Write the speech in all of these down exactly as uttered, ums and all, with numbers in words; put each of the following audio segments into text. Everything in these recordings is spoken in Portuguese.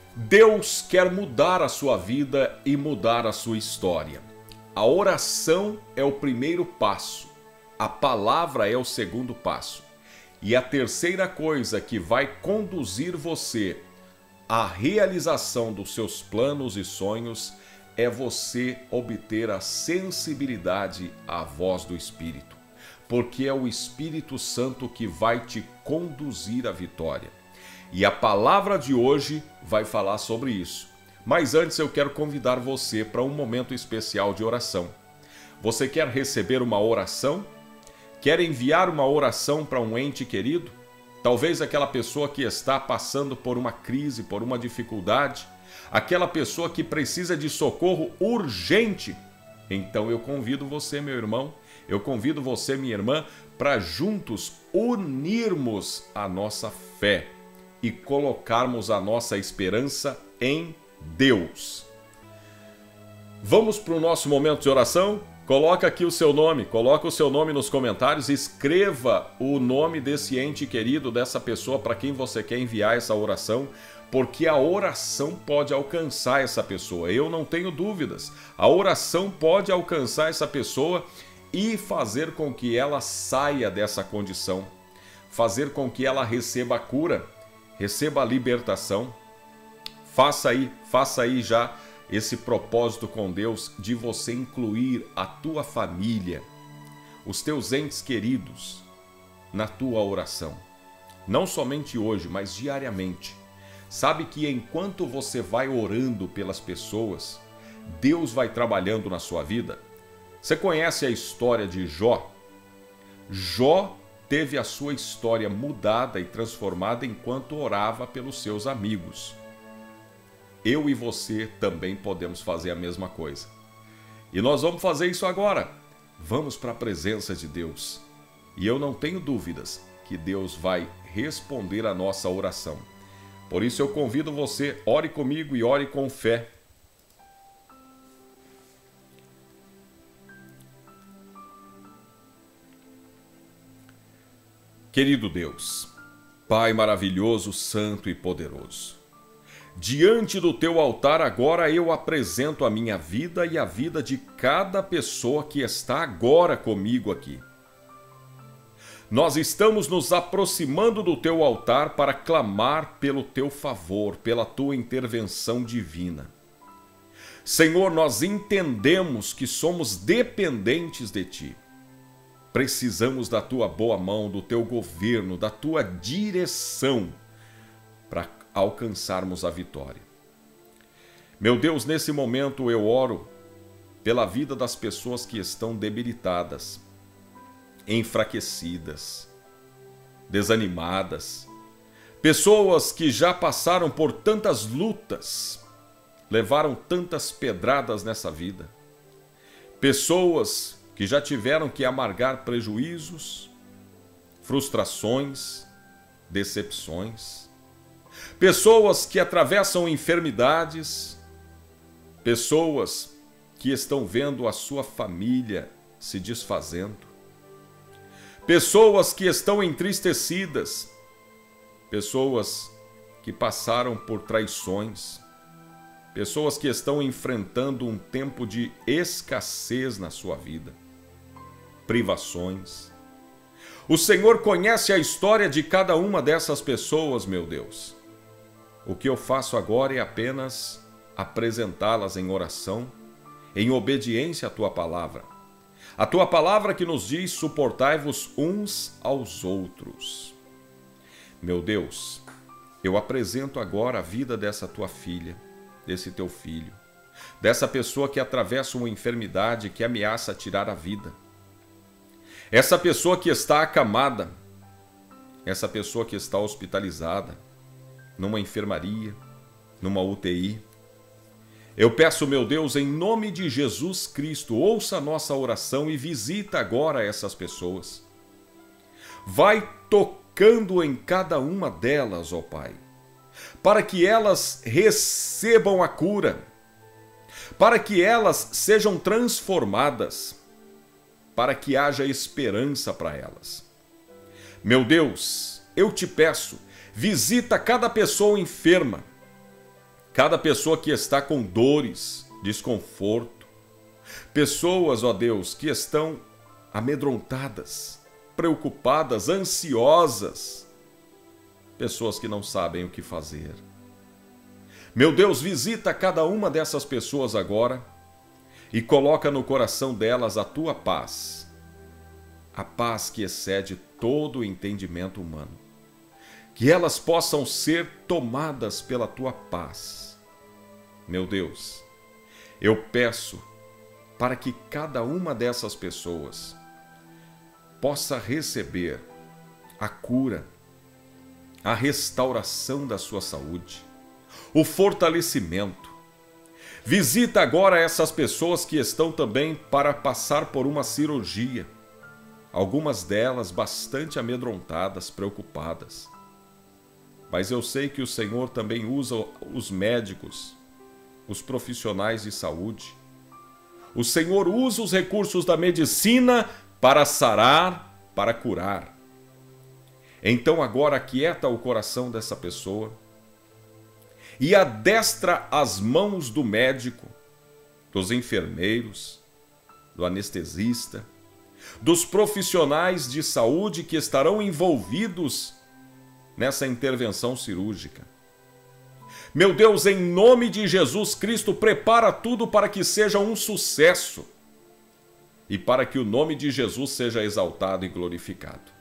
Deus quer mudar a sua vida e mudar a sua história. A oração é o primeiro passo, a palavra é o segundo passo. E a terceira coisa que vai conduzir você à realização dos seus planos e sonhos é você obter a sensibilidade à voz do Espírito, porque é o Espírito Santo que vai te conduzir à vitória. E a palavra de hoje vai falar sobre isso. Mas antes eu quero convidar você para um momento especial de oração. Você quer receber uma oração? Quer enviar uma oração para um ente querido? Talvez aquela pessoa que está passando por uma crise, por uma dificuldade, aquela pessoa que precisa de socorro urgente. Então eu convido você, meu irmão, eu convido você, minha irmã, para juntos unirmos a nossa fé e colocarmos a nossa esperança em Deus. Vamos para o nosso momento de oração? Coloca aqui o seu nome, coloca o seu nome nos comentários, escreva o nome desse ente querido, dessa pessoa para quem você quer enviar essa oração, porque a oração pode alcançar essa pessoa, eu não tenho dúvidas. A oração pode alcançar essa pessoa e fazer com que ela saia dessa condição, fazer com que ela receba a cura, receba a libertação. Faça aí, faça aí já esse propósito com Deus de você incluir a tua família, os teus entes queridos na tua oração. Não somente hoje, mas diariamente. Sabe que enquanto você vai orando pelas pessoas, Deus vai trabalhando na sua vida. Você conhece a história de Jó? Jó teve a sua história mudada e transformada enquanto orava pelos seus amigos. Eu e você também podemos fazer a mesma coisa. E nós vamos fazer isso agora. Vamos para a presença de Deus. E eu não tenho dúvidas que Deus vai responder a nossa oração. Por isso eu convido você, ore comigo e ore com fé. Querido Deus, Pai maravilhoso, santo e poderoso, diante do teu altar agora eu apresento a minha vida e a vida de cada pessoa que está agora comigo aqui. Nós estamos nos aproximando do teu altar para clamar pelo teu favor, pela tua intervenção divina. Senhor, nós entendemos que somos dependentes de ti. Precisamos da tua boa mão, do teu governo, da tua direção para alcançarmos a vitória. Meu Deus, nesse momento eu oro pela vida das pessoas que estão debilitadas, enfraquecidas, desanimadas, pessoas que já passaram por tantas lutas, levaram tantas pedradas nessa vida, pessoas que já tiveram que amargar prejuízos, frustrações, decepções, pessoas que atravessam enfermidades, pessoas que estão vendo a sua família se desfazendo, pessoas que estão entristecidas, pessoas que passaram por traições, pessoas que estão enfrentando um tempo de escassez na sua vida, privações. O Senhor conhece a história de cada uma dessas pessoas, meu Deus. O que eu faço agora é apenas apresentá-las em oração, em obediência à tua palavra. A tua palavra que nos diz: suportai-vos uns aos outros. Meu Deus, eu apresento agora a vida dessa tua filha, desse teu filho, dessa pessoa que atravessa uma enfermidade que ameaça tirar a vida. Essa pessoa que está acamada, essa pessoa que está hospitalizada, numa enfermaria, numa U T I. Eu peço, meu Deus, em nome de Jesus Cristo, ouça a nossa oração e visita agora essas pessoas. Vai tocando em cada uma delas, ó Pai, para que elas recebam a cura, para que elas sejam transformadas, para que haja esperança para elas. Meu Deus, eu te peço, visita cada pessoa enferma, cada pessoa que está com dores, desconforto, pessoas, ó Deus, que estão amedrontadas, preocupadas, ansiosas, pessoas que não sabem o que fazer. Meu Deus, visita cada uma dessas pessoas agora e coloca no coração delas a tua paz, a paz que excede todo o entendimento humano. Que elas possam ser tomadas pela tua paz. Meu Deus, eu peço para que cada uma dessas pessoas possa receber a cura, a restauração da sua saúde, o fortalecimento. Visita agora essas pessoas que estão também para passar por uma cirurgia. Algumas delas bastante amedrontadas, preocupadas. Mas eu sei que o Senhor também usa os médicos, os profissionais de saúde. O Senhor usa os recursos da medicina para sarar, para curar. Então agora aquieta o coração dessa pessoa e adestra as mãos do médico, dos enfermeiros, do anestesista, dos profissionais de saúde que estarão envolvidos nessa intervenção cirúrgica. Meu Deus, em nome de Jesus Cristo, prepara tudo para que seja um sucesso e para que o nome de Jesus seja exaltado e glorificado.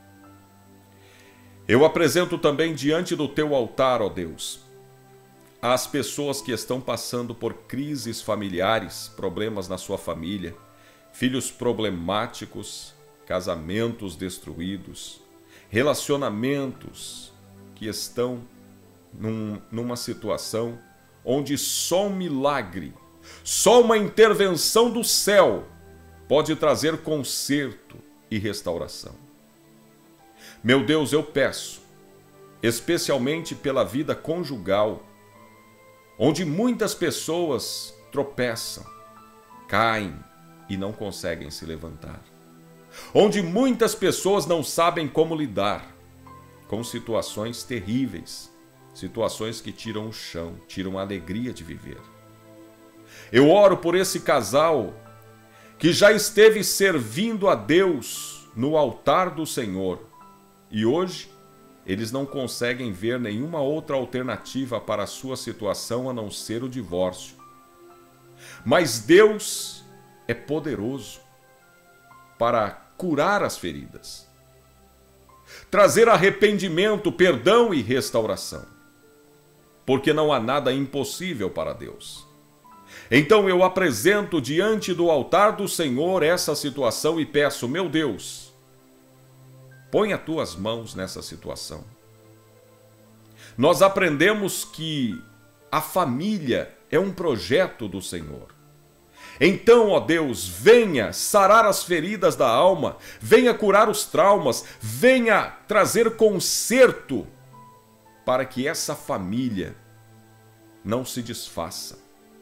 Eu apresento também diante do teu altar, ó Deus, as pessoas que estão passando por crises familiares, problemas na sua família, filhos problemáticos, casamentos destruídos, relacionamentos que estão num, numa situação onde só um milagre, só uma intervenção do céu pode trazer conserto e restauração. Meu Deus, eu peço, especialmente pela vida conjugal, onde muitas pessoas tropeçam, caem e não conseguem se levantar. Onde muitas pessoas não sabem como lidar com situações terríveis, situações que tiram o chão, tiram a alegria de viver. Eu oro por esse casal que já esteve servindo a Deus no altar do Senhor e hoje eles não conseguem ver nenhuma outra alternativa para a sua situação a não ser o divórcio. Mas Deus é poderoso para curar as feridas, trazer arrependimento, perdão e restauração, porque não há nada impossível para Deus. Então eu apresento diante do altar do Senhor essa situação e peço, meu Deus, põe as tuas mãos nessa situação. Nós aprendemos que a família é um projeto do Senhor. Então, ó Deus, venha sarar as feridas da alma, venha curar os traumas, venha trazer conserto para que essa família não se desfaça.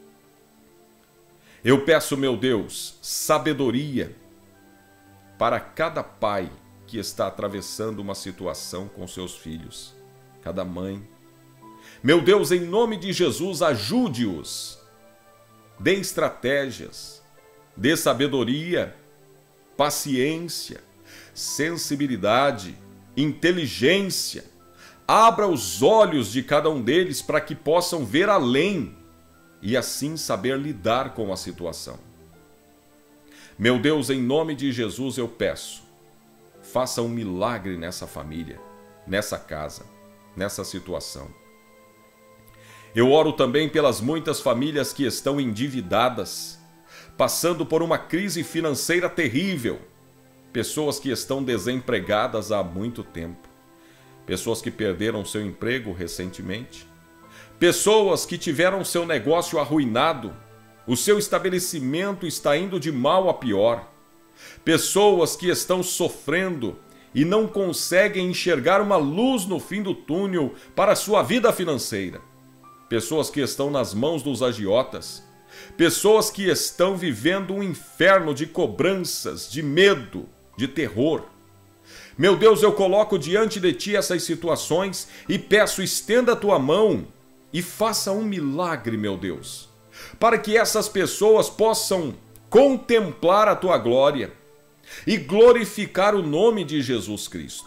Eu peço, meu Deus, sabedoria para cada pai que está atravessando uma situação com seus filhos, cada mãe. Meu Deus, em nome de Jesus, ajude-os. Dê estratégias, dê sabedoria, paciência, sensibilidade, inteligência. Abra os olhos de cada um deles para que possam ver além e assim saber lidar com a situação. Meu Deus, em nome de Jesus eu peço, faça um milagre nessa família, nessa casa, nessa situação. Eu oro também pelas muitas famílias que estão endividadas, passando por uma crise financeira terrível, pessoas que estão desempregadas há muito tempo, pessoas que perderam seu emprego recentemente, pessoas que tiveram seu negócio arruinado, o seu estabelecimento está indo de mal a pior, pessoas que estão sofrendo e não conseguem enxergar uma luz no fim do túnel para a sua vida financeira. Pessoas que estão nas mãos dos agiotas, pessoas que estão vivendo um inferno de cobranças, de medo, de terror. Meu Deus, eu coloco diante de ti essas situações e peço, estenda a tua mão e faça um milagre, meu Deus, para que essas pessoas possam contemplar a tua glória e glorificar o nome de Jesus Cristo.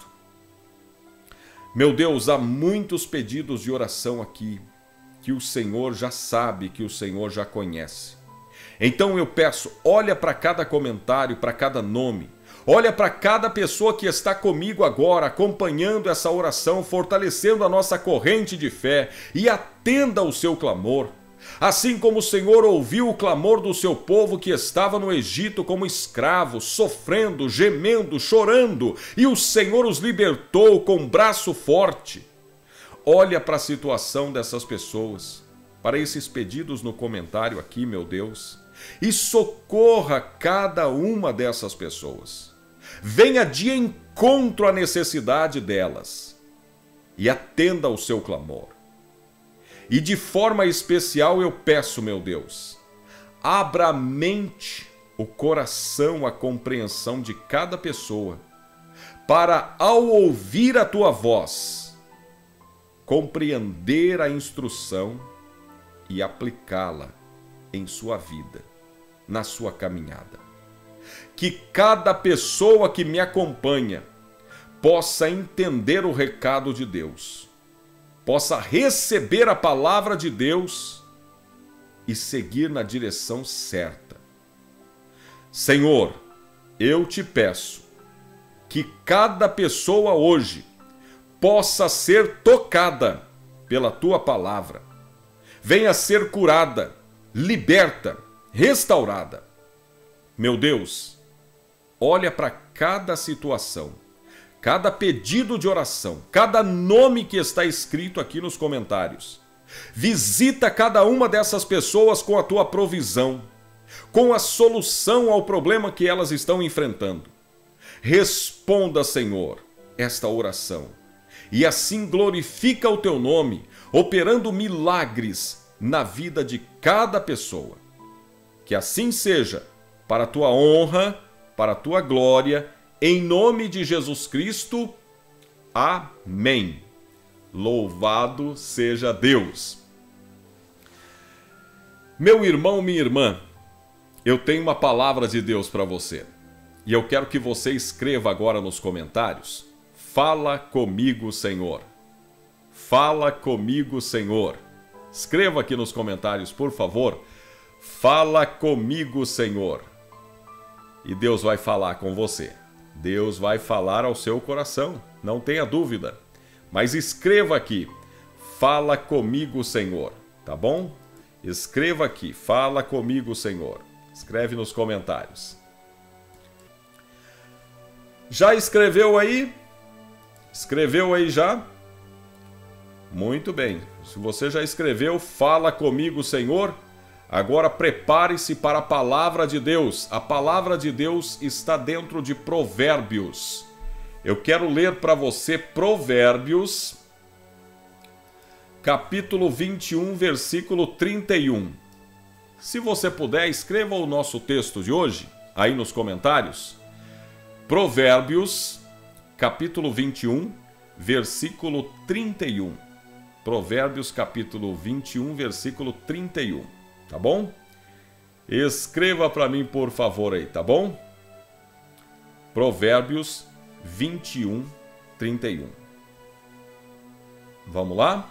Meu Deus, há muitos pedidos de oração aqui que o Senhor já sabe, que o Senhor já conhece. Então eu peço, olha para cada comentário, para cada nome, olha para cada pessoa que está comigo agora, acompanhando essa oração, fortalecendo a nossa corrente de fé, e atenda ao seu clamor. Assim como o Senhor ouviu o clamor do seu povo que estava no Egito como escravo, sofrendo, gemendo, chorando, e o Senhor os libertou com braço forte. Olha para a situação dessas pessoas, para esses pedidos no comentário aqui, meu Deus, e socorra cada uma dessas pessoas. Venha de encontro à necessidade delas e atenda ao seu clamor. E de forma especial eu peço, meu Deus, abra a mente, o coração, a compreensão de cada pessoa, para, ao ouvir a tua voz, compreender a instrução e aplicá-la em sua vida, na sua caminhada. Que cada pessoa que me acompanha possa entender o recado de Deus, possa receber a palavra de Deus e seguir na direção certa. Senhor, eu te peço que cada pessoa hoje possa ser tocada pela tua palavra, venha ser curada, liberta, restaurada. Meu Deus, olha para cada situação, cada pedido de oração, cada nome que está escrito aqui nos comentários. Visita cada uma dessas pessoas com a tua provisão, com a solução ao problema que elas estão enfrentando. Responda, Senhor, esta oração, e assim glorifica o teu nome, operando milagres na vida de cada pessoa. Que assim seja, para a tua honra, para a tua glória, em nome de Jesus Cristo. Amém. Louvado seja Deus. Meu irmão, minha irmã, eu tenho uma palavra de Deus para você. E eu quero que você escreva agora nos comentários: fala comigo, Senhor. Fala comigo, Senhor. Escreva aqui nos comentários, por favor. Fala comigo, Senhor. E Deus vai falar com você. Deus vai falar ao seu coração, não tenha dúvida. Mas escreva aqui: fala comigo, Senhor. Tá bom? Escreva aqui: fala comigo, Senhor. Escreve nos comentários. Já escreveu aí? Escreveu aí já? Muito bem. Se você já escreveu, fala comigo, Senhor. Agora prepare-se para a palavra de Deus. A palavra de Deus está dentro de Provérbios. Eu quero ler para você Provérbios, capítulo vinte e um, versículo trinta e um. Se você puder, escreva o nosso texto de hoje aí nos comentários. Provérbios, capítulo vinte e um, versículo trinta e um. Provérbios, capítulo vinte e um, versículo trinta e um. Tá bom? Escreva para mim, por favor, aí, tá bom? Provérbios vinte e um, trinta e um. Vamos lá?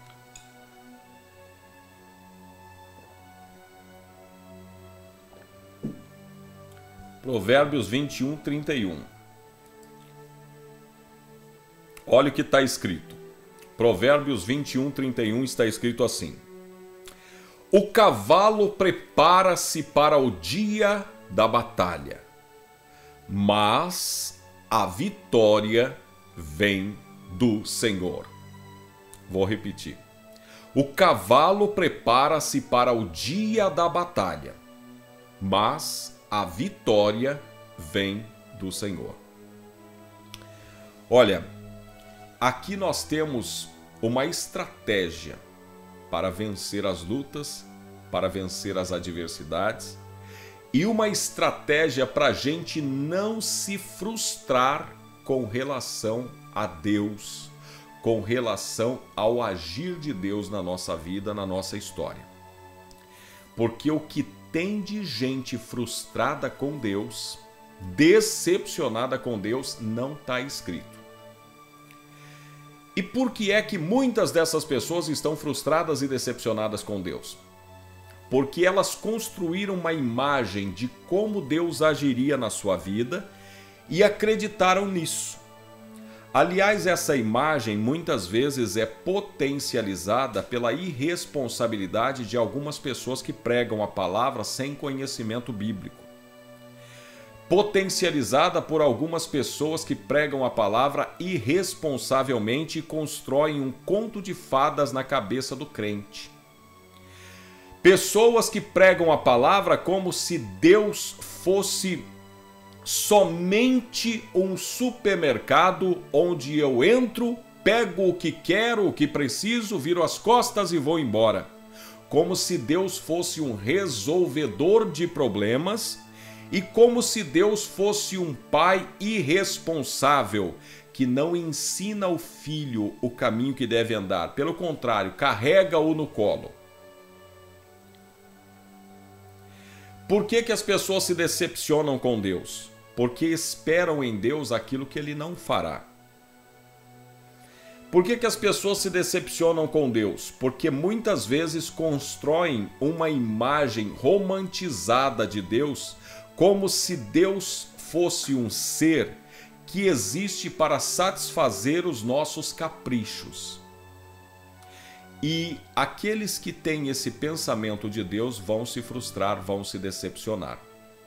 Provérbios vinte e um, trinta e um. Olha o que está escrito. Provérbios vinte e um, trinta e um está escrito assim: o cavalo prepara-se para o dia da batalha, mas a vitória vem do Senhor. Vou repetir. O cavalo prepara-se para o dia da batalha, mas a vitória vem do Senhor. Olha, aqui nós temos uma estratégia para vencer as lutas, para vencer as adversidades, e uma estratégia para a gente não se frustrar com relação a Deus, com relação ao agir de Deus na nossa vida, na nossa história. Porque o que tem de gente frustrada com Deus, decepcionada com Deus, não está escrito. E por que é que muitas dessas pessoas estão frustradas e decepcionadas com Deus? Porque elas construíram uma imagem de como Deus agiria na sua vida e acreditaram nisso. Aliás, essa imagem muitas vezes é potencializada pela irresponsabilidade de algumas pessoas que pregam a palavra sem conhecimento bíblico. Potencializada por algumas pessoas que pregam a palavra irresponsavelmente e constroem um conto de fadas na cabeça do crente. Pessoas que pregam a palavra como se Deus fosse somente um supermercado onde eu entro, pego o que quero, o que preciso, viro as costas e vou embora. Como se Deus fosse um resolvedor de problemas e como se Deus fosse um pai irresponsável que não ensina o filho o caminho que deve andar. Pelo contrário, carrega-o no colo. Por que que as pessoas se decepcionam com Deus? Porque esperam em Deus aquilo que Ele não fará. Por que que as pessoas se decepcionam com Deus? Porque muitas vezes constroem uma imagem romantizada de Deus como se Deus fosse um ser que existe para satisfazer os nossos caprichos. E aqueles que têm esse pensamento de Deus vão se frustrar, vão se decepcionar.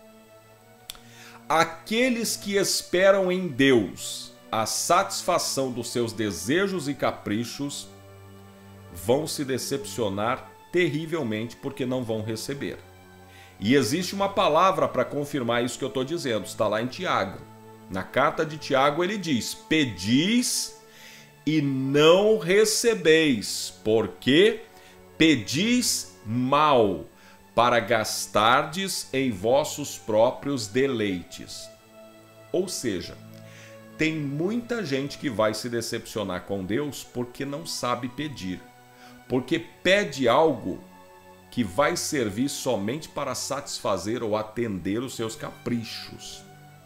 Aqueles que esperam em Deus a satisfação dos seus desejos e caprichos vão se decepcionar terrivelmente porque não vão receber. E existe uma palavra para confirmar isso que eu estou dizendo, está lá em Tiago. Na carta de Tiago ele diz: pedis e não recebeis, porque pedis mal, para gastardes em vossos próprios deleites. Ou seja, tem muita gente que vai se decepcionar com Deus porque não sabe pedir, porque pede algo que vai servir somente para satisfazer ou atender os seus caprichos.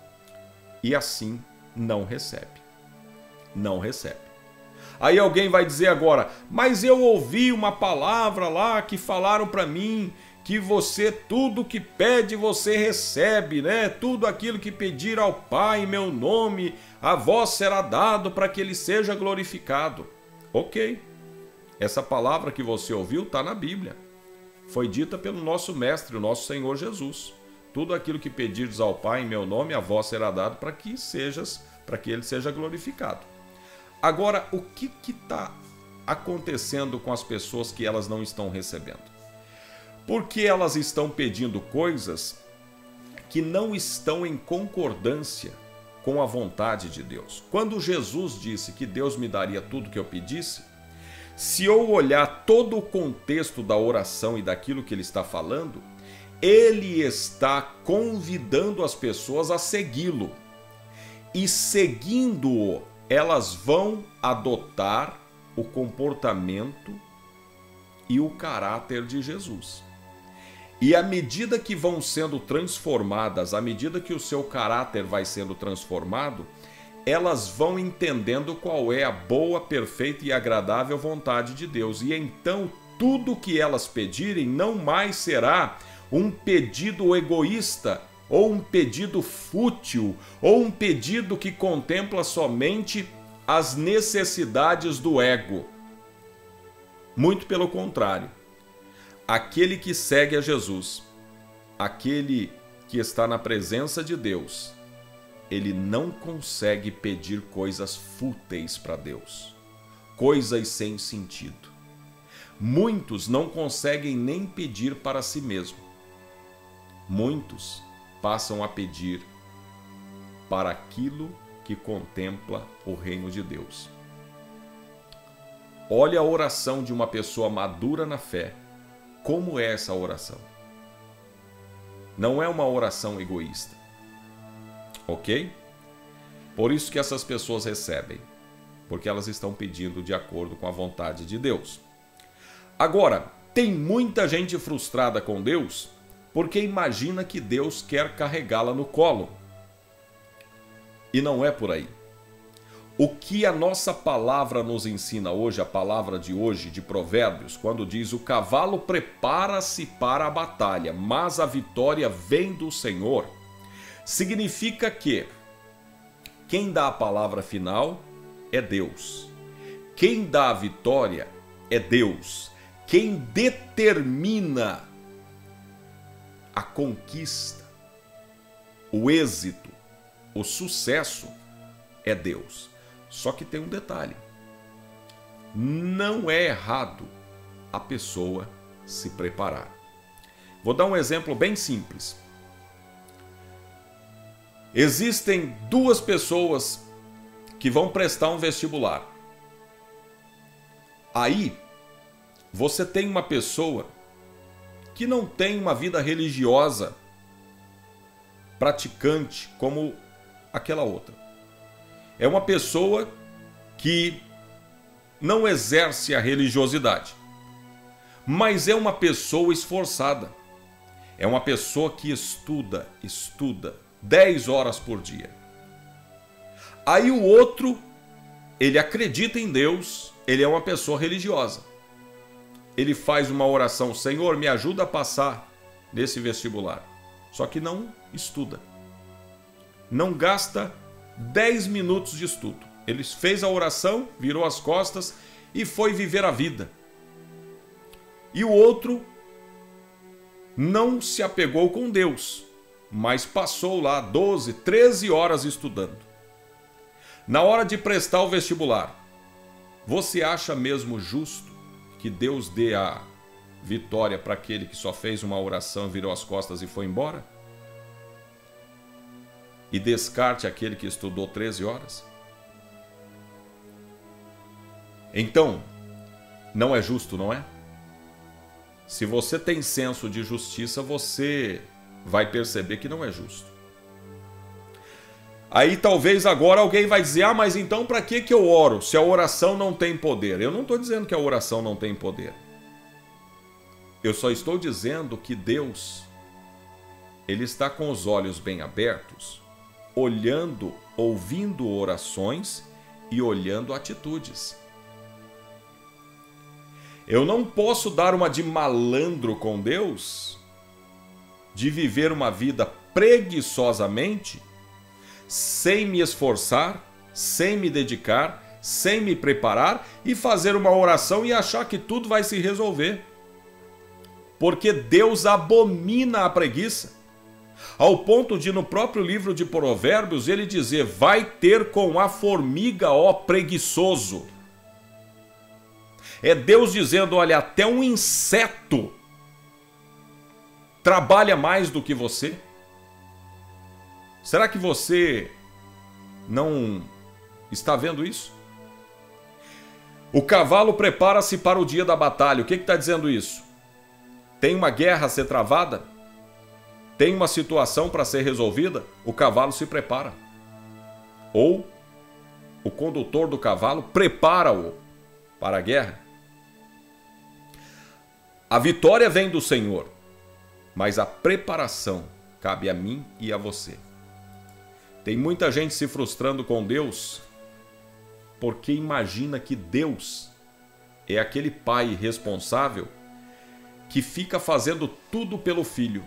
E assim não recebe. Não recebe. Aí alguém vai dizer agora: mas eu ouvi uma palavra lá que falaram para mim que você, tudo que pede, você recebe, né? Tudo aquilo que pedir ao Pai em meu nome, a vós será dado para que Ele seja glorificado. Ok. Essa palavra que você ouviu está na Bíblia. Foi dita pelo nosso Mestre, o nosso Senhor Jesus. Tudo aquilo que pedirdes ao Pai em meu nome, a vós será dado para que sejas, para que Ele seja glorificado. Agora, o que está acontecendo com as pessoas que elas não estão recebendo? Porque elas estão pedindo coisas que não estão em concordância com a vontade de Deus. Quando Jesus disse que Deus me daria tudo que eu pedisse, se eu olhar todo o contexto da oração e daquilo que ele está falando, ele está convidando as pessoas a segui-lo. E seguindo-o, elas vão adotar o comportamento e o caráter de Jesus. E à medida que vão sendo transformadas, à medida que o seu caráter vai sendo transformado, elas vão entendendo qual é a boa, perfeita e agradável vontade de Deus. E então tudo que elas pedirem não mais será um pedido egoísta, ou um pedido fútil, ou um pedido que contempla somente as necessidades do ego. Muito pelo contrário. Aquele que segue a Jesus, aquele que está na presença de Deus, ele não consegue pedir coisas fúteis para Deus, coisas sem sentido. Muitos não conseguem nem pedir para si mesmo. Muitos passam a pedir para aquilo que contempla o reino de Deus. Olha a oração de uma pessoa madura na fé. Como é essa oração? Não é uma oração egoísta. Ok? Por isso que essas pessoas recebem. porque elas estão pedindo de acordo com a vontade de Deus. Agora, tem muita gente frustrada com Deus porque imagina que Deus quer carregá-la no colo. E não é por aí. O que a nossa palavra nos ensina hoje, a palavra de hoje, de Provérbios, quando diz: o cavalo prepara-se para a batalha, mas a vitória vem do Senhor, significa que quem dá a palavra final é Deus. Quem dá a vitória é Deus. Quem determina a conquista, o êxito, o sucesso é Deus. Só que tem um detalhe: não é errado a pessoa se preparar. Vou dar um exemplo bem simples. Existem duas pessoas que vão prestar um vestibular. Aí, você tem uma pessoa que não tem uma vida religiosa praticante como aquela outra. É uma pessoa que não exerce a religiosidade, mas é uma pessoa esforçada. É uma pessoa que estuda, estuda dez horas por dia. Aí o outro, ele acredita em Deus, ele é uma pessoa religiosa. Ele faz uma oração: Senhor, me ajuda a passar nesse vestibular. Só que não estuda. Não gasta dez minutos de estudo. Ele fez a oração, virou as costas e foi viver a vida. E o outro não se apegou com Deus, mas passou lá doze, treze horas estudando. Na hora de prestar o vestibular, você acha mesmo justo que Deus dê a vitória para aquele que só fez uma oração, virou as costas e foi embora? E descarte aquele que estudou treze horas? Então, não é justo, não é? Se você tem senso de justiça, você vai perceber que não é justo. Aí talvez agora alguém vai dizer: ah, mas então para que que eu oro se a oração não tem poder? Eu não estou dizendo que a oração não tem poder. Eu só estou dizendo que Deus, Ele está com os olhos bem abertos, olhando, ouvindo orações e olhando atitudes. Eu não posso dar uma de malandro com Deus, de viver uma vida preguiçosamente, sem me esforçar, sem me dedicar, sem me preparar e fazer uma oração e achar que tudo vai se resolver. Porque Deus abomina a preguiça, ao ponto de no próprio livro de Provérbios ele dizer: vai ter com a formiga, ó preguiçoso. É Deus dizendo: olha, até um inseto trabalha mais do que você. Será que você não está vendo isso? O cavalo prepara-se para o dia da batalha. O que está dizendo isso? Tem uma guerra a ser travada? Tem uma situação para ser resolvida? O cavalo se prepara. Ou o condutor do cavalo prepara-o para a guerra. A vitória vem do Senhor, mas a preparação cabe a mim e a você. Tem muita gente se frustrando com Deus porque imagina que Deus é aquele pai responsável que fica fazendo tudo pelo filho.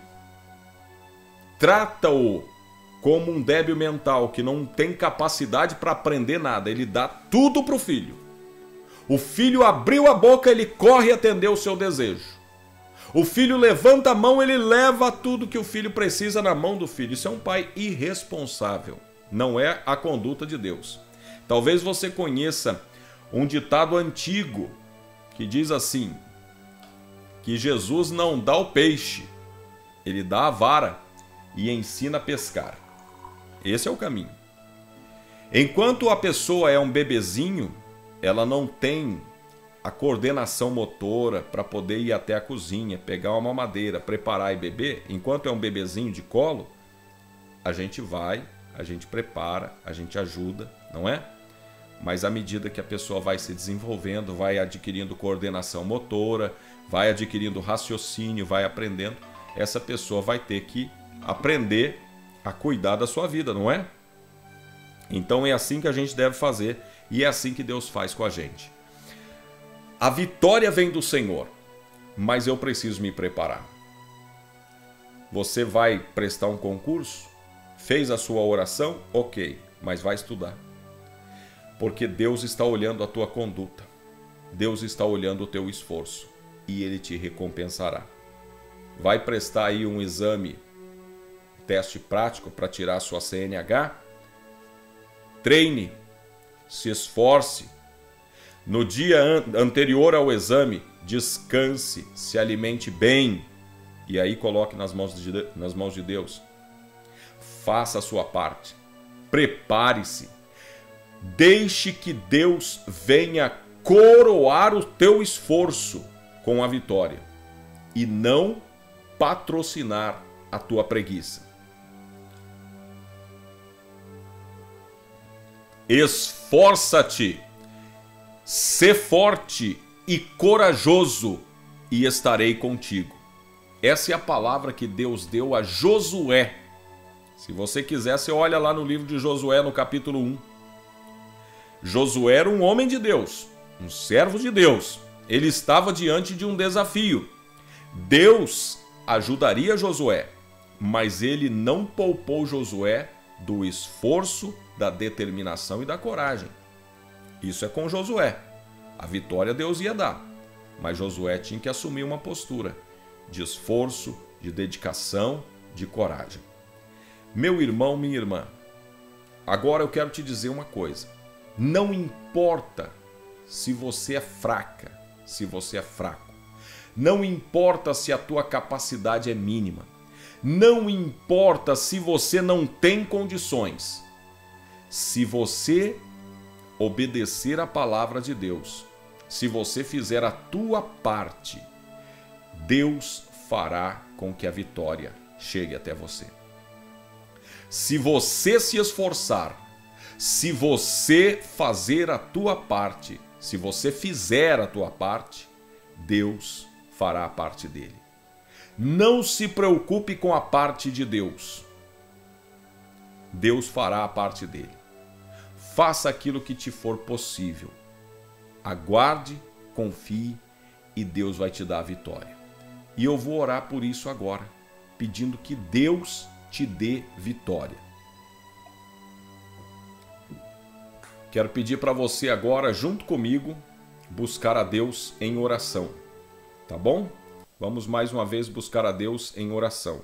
Trata-o como um débil mental que não tem capacidade para aprender nada. Ele dá tudo para o filho. O filho abriu a boca, ele corre atender o seu desejo. O filho levanta a mão, ele leva tudo que o filho precisa na mão do filho. Isso é um pai irresponsável. Não é a conduta de Deus. Talvez você conheça um ditado antigo que diz assim: que Jesus não dá o peixe, ele dá a vara e ensina a pescar. Esse é o caminho. Enquanto a pessoa é um bebezinho, ela não tem a coordenação motora para poder ir até a cozinha, pegar uma mamadeira, preparar e beber. Enquanto é um bebezinho de colo, a gente vai, a gente prepara, a gente ajuda, não é? mas à medida que a pessoa vai se desenvolvendo, vai adquirindo coordenação motora, vai adquirindo raciocínio, vai aprendendo, essa pessoa vai ter que aprender a cuidar da sua vida, não é? Então é assim que a gente deve fazer e é assim que Deus faz com a gente. A vitória vem do Senhor, mas eu preciso me preparar. Você vai prestar um concurso? Fez a sua oração? Ok, mas vai estudar. Porque Deus está olhando a tua conduta. Deus está olhando o teu esforço e Ele te recompensará. Vai prestar aí um exame, teste prático para tirar a sua C N H? Treine, se esforce. No dia an- anterior ao exame, descanse, se alimente bem e aí coloque nas mãos de, nas mãos de Deus. Faça a sua parte. Prepare-se. Deixe que Deus venha coroar o teu esforço com a vitória e não patrocinar a tua preguiça. Esforça-te, sê forte e corajoso e estarei contigo. Essa é a palavra que Deus deu a Josué. Se você quiser, você olha lá no livro de Josué, no capítulo um. Josué era um homem de Deus, um servo de Deus. Ele estava diante de um desafio. Deus ajudaria Josué, mas ele não poupou Josué do esforço, da determinação e da coragem. Isso é com Josué. A vitória Deus ia dar, mas Josué tinha que assumir uma postura de esforço, de dedicação, de coragem. Meu irmão, minha irmã, agora eu quero te dizer uma coisa. Não importa se você é fraca, se você é fraco. Não importa se a tua capacidade é mínima. Não importa se você não tem condições. Se você obedecer a palavra de Deus, se você fizer a tua parte, Deus fará com que a vitória chegue até você. Se você se esforçar, se você fazer a tua parte, se você fizer a tua parte, Deus fará a parte dele. Não se preocupe com a parte de Deus. Deus fará a parte dele. Faça aquilo que te for possível. Aguarde, confie e Deus vai te dar a vitória. E eu vou orar por isso agora, pedindo que Deus te dê vitória. Quero pedir para você agora, junto comigo, buscar a Deus em oração. Tá bom? Vamos mais uma vez buscar a Deus em oração.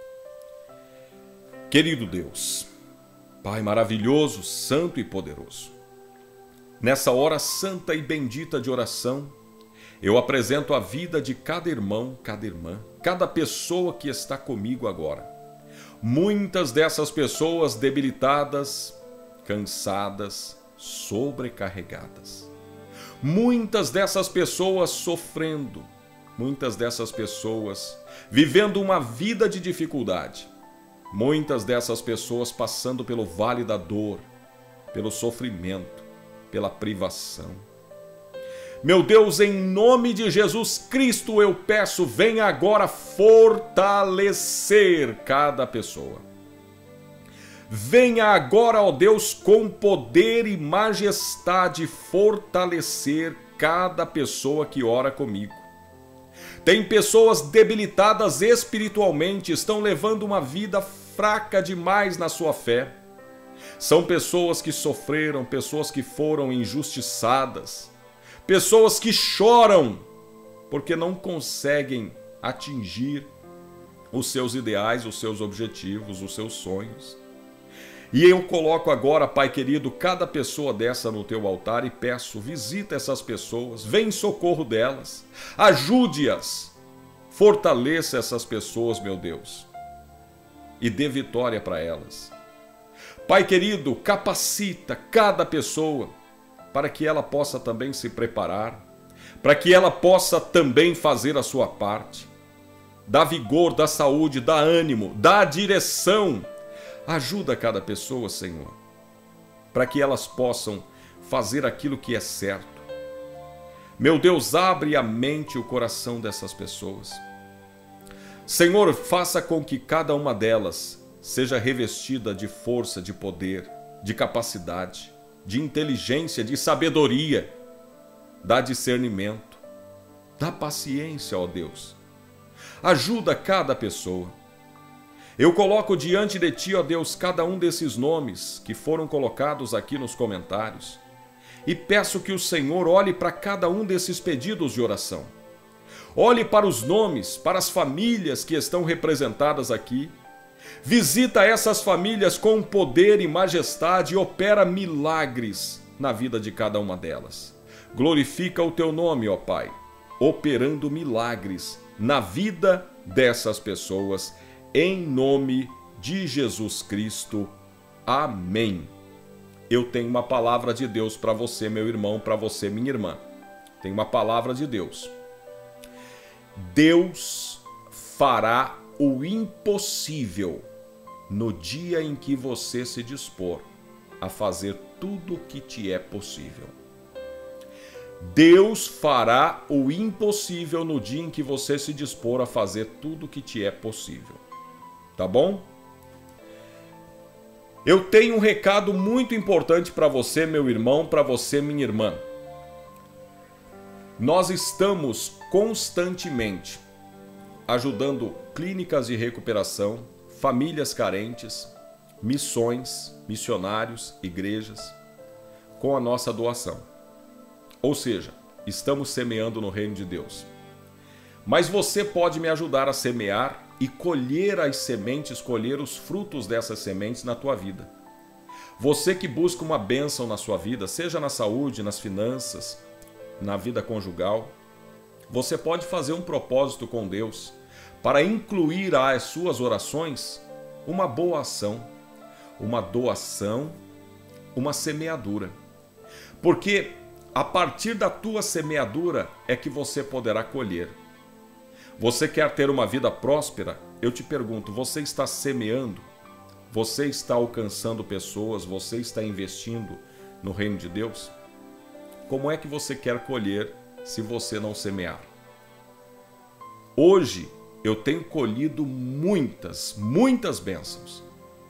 Querido Deus, Pai maravilhoso, santo e poderoso, nessa hora santa e bendita de oração, eu apresento a vida de cada irmão, cada irmã, cada pessoa que está comigo agora. Muitas dessas pessoas debilitadas, cansadas, sobrecarregadas. Muitas dessas pessoas sofrendo, muitas dessas pessoas vivendo uma vida de dificuldade. Muitas dessas pessoas passando pelo vale da dor, pelo sofrimento, pela privação. Meu Deus, em nome de Jesus Cristo eu peço, venha agora fortalecer cada pessoa. Venha agora, ó Deus, com poder e majestade fortalecer cada pessoa que ora comigo. Tem pessoas debilitadas espiritualmente, estão levando uma vida fraca demais na sua fé. São pessoas que sofreram, pessoas que foram injustiçadas, pessoas que choram porque não conseguem atingir os seus ideais, os seus objetivos, os seus sonhos. E eu coloco agora, Pai querido, cada pessoa dessa no teu altar e peço, visita essas pessoas, vem em socorro delas, ajude-as, fortaleça essas pessoas, meu Deus, e dê vitória para elas. Pai querido, capacita cada pessoa para que ela possa também se preparar, para que ela possa também fazer a sua parte. Dá vigor, dá saúde, dá ânimo, dá direção. Ajuda cada pessoa, Senhor, para que elas possam fazer aquilo que é certo. Meu Deus, abre a mente e o coração dessas pessoas. Senhor, faça com que cada uma delas seja revestida de força, de poder, de capacidade, de inteligência, de sabedoria. Dá discernimento, dá paciência, ó Deus. Ajuda cada pessoa. Eu coloco diante de Ti, ó Deus, cada um desses nomes que foram colocados aqui nos comentários e peço que o Senhor olhe para cada um desses pedidos de oração. Olhe para os nomes, para as famílias que estão representadas aqui. Visita essas famílias com poder e majestade e opera milagres na vida de cada uma delas. Glorifica o Teu nome, ó Pai, operando milagres na vida dessas pessoas, em nome de Jesus Cristo. Amém. Eu tenho uma palavra de Deus para você, meu irmão, para você, minha irmã. Tem uma palavra de Deus. Deus fará o impossível no dia em que você se dispor a fazer tudo o que te é possível. Deus fará o impossível no dia em que você se dispor a fazer tudo o que te é possível. Tá bom? Eu tenho um recado muito importante para você, meu irmão, para você, minha irmã. Nós estamos constantemente ajudando clínicas de recuperação, famílias carentes, missões, missionários, igrejas, com a nossa doação. Ou seja, estamos semeando no reino de Deus. Mas você pode me ajudar a semear e colher as sementes, colher os frutos dessas sementes na tua vida. Você que busca uma bênção na sua vida, seja na saúde, nas finanças, na vida conjugal, você pode fazer um propósito com Deus para incluir às suas orações uma boa ação, uma doação, uma semeadura. Porque a partir da tua semeadura é que você poderá colher. Você quer ter uma vida próspera? Eu te pergunto, você está semeando? Você está alcançando pessoas? Você está investindo no reino de Deus? Como é que você quer colher se você não semear? Hoje eu tenho colhido muitas, muitas bênçãos,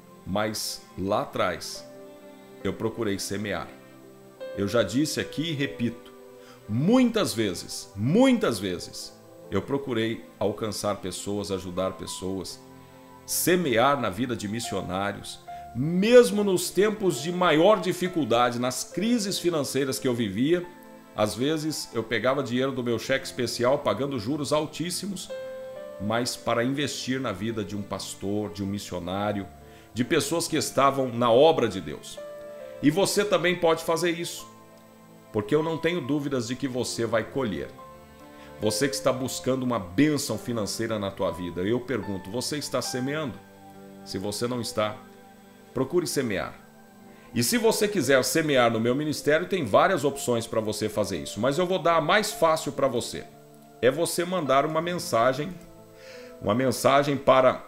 mas lá atrás eu procurei semear. Eu já disse aqui e repito, muitas vezes, muitas vezes, eu procurei alcançar pessoas, ajudar pessoas, semear na vida de missionários, mesmo nos tempos de maior dificuldade, nas crises financeiras que eu vivia. Às vezes eu pegava dinheiro do meu cheque especial, pagando juros altíssimos, mas para investir na vida de um pastor, de um missionário, de pessoas que estavam na obra de Deus. E você também pode fazer isso, porque eu não tenho dúvidas de que você vai colher. Você que está buscando uma bênção financeira na tua vida, eu pergunto, você está semeando? Se você não está, procure semear. E se você quiser semear no meu ministério, tem várias opções para você fazer isso, mas eu vou dar a mais fácil para você. É você mandar uma mensagem, uma mensagem para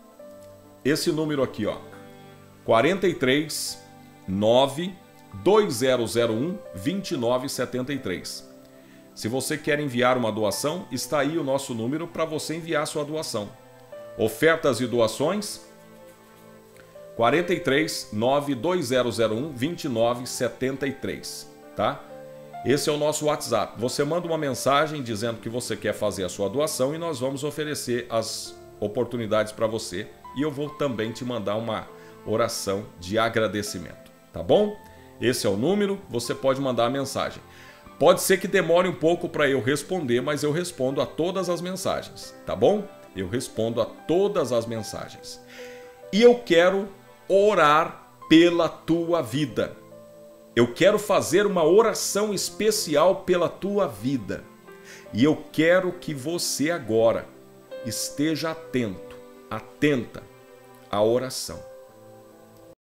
esse número aqui, ó, quarenta e três, nove, dois zero zero um, dois nove sete três. Se você quer enviar uma doação, está aí o nosso número para você enviar sua doação. Ofertas e doações, quarenta e três, nove, dois zero zero um, dois nove sete três, tá? Esse é o nosso WhatsApp. Você manda uma mensagem dizendo que você quer fazer a sua doação e nós vamos oferecer as oportunidades para você. E eu vou também te mandar uma oração de agradecimento, tá bom? Esse é o número, você pode mandar a mensagem. Pode ser que demore um pouco para eu responder, mas eu respondo a todas as mensagens, tá bom? Eu respondo a todas as mensagens. E eu quero orar pela tua vida. Eu quero fazer uma oração especial pela tua vida. E eu quero que você agora esteja atento, atenta à oração.